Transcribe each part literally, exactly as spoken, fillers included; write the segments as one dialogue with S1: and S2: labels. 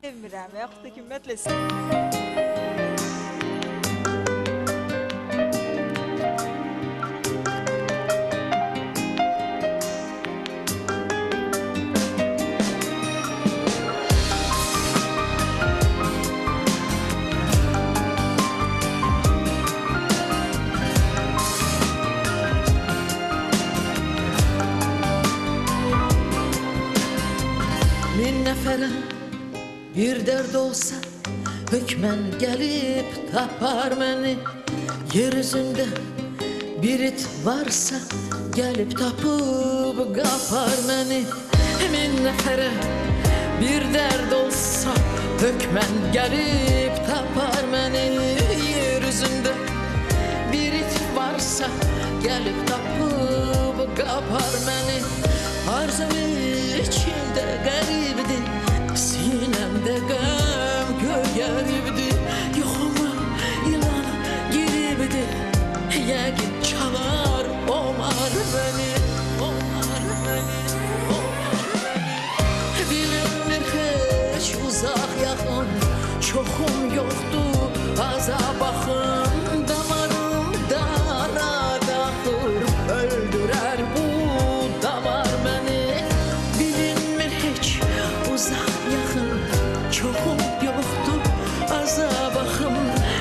S1: Sevmirəm və yaxud da ki, ümumiyyətlə sevmirəm.
S2: Min nəfərə bir dərd olsa, hökmən gəlib tapar məni. Yer üzündə bir it varsa, gəlib tapıb qapar məni. Min nəfərə bir dərd olsa, hökmən gəlib tapar məni. Yer üzündə bir it varsa, gəlib tapıb qapar məni. Arzum içimdə qəribdir, sinəmdə qəm göyəribdir. Yoxuma ilan giribdir, yəqin çalar omar məni, omar məni, omar məni. Bilinmir heç uzaq yaxın, çoxum yoxdur aza baxın. Damarımdan ad axır, öldürər bu damar məni. Bilinmir heç uzaq yaxın, çoxum yoxdur aza baxım.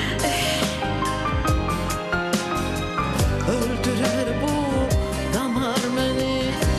S2: Öldürər bu damar məni.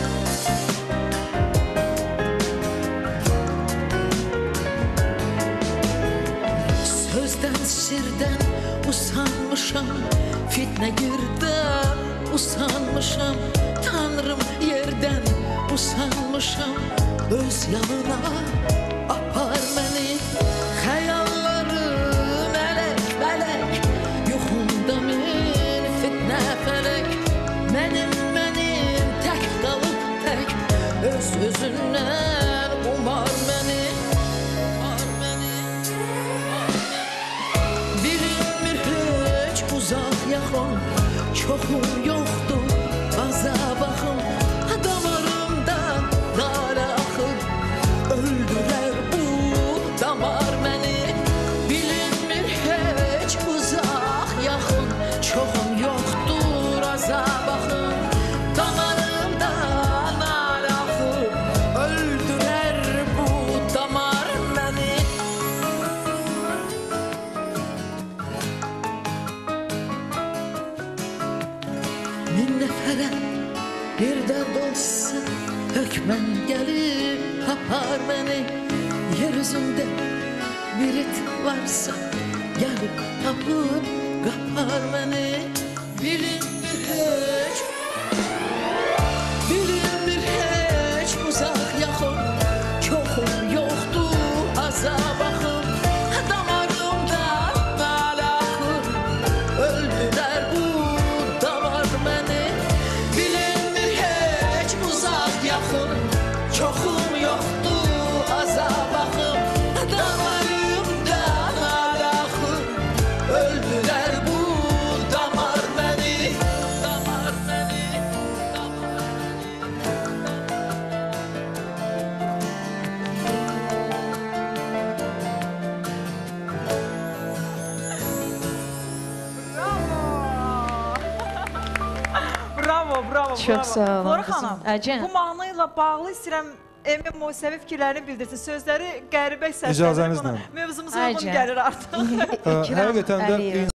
S2: Sözdən, sirdən usanmışam, fitnə girdən usanmışam. Tanrım yerdən usanmışam, öz yanına apar məni. Xəyallarım ələk bələk, yuxumda min fitnə fələk. Mənim, mənim tək qalıb tək, öz özündən umar məni, umar məni, umar məni. Bilinmir heç uzaq yaxın, çoxum yoxdur aza baxım. Damarımdan qara axır, öldürər bu damar məni. Bilinmir heç uzaq yaxın, çoxum yoxdur aza baxım. Damarımdan qara axır, öldürər bu damar məni. Min nəfərə bir dərd olsa, hökmən gəlib tapar məni. Yer üzündə bir it varsa, gəlib tapıb qapar məni. Bilinmir heç, bilinmir heç uzaq yaxın, çoxum yoxdur aza baxım. Damarımdan qara axır, öldürər bu damar məni. Bilinmir heç uzaq yaxın, çoxum yoxdur aza baxım. Damarımdan qara axır, öldürər bu damar məni, damar məni, damar
S1: Bravo, bravo,
S3: Çox
S1: bravo.
S3: sağ olun
S1: Flora
S3: qızım.
S1: xanım,
S3: Əcən.
S1: bu mahnı ilə bağlı istəyirəm Emin Mosevi fikirlərini bildirsin. Sözləri qəribə səslənir.
S4: İcazənizlə.
S1: Mövzumuza uyğun
S3: Əcən.
S1: gəlir artıq.
S4: Həqiqətən də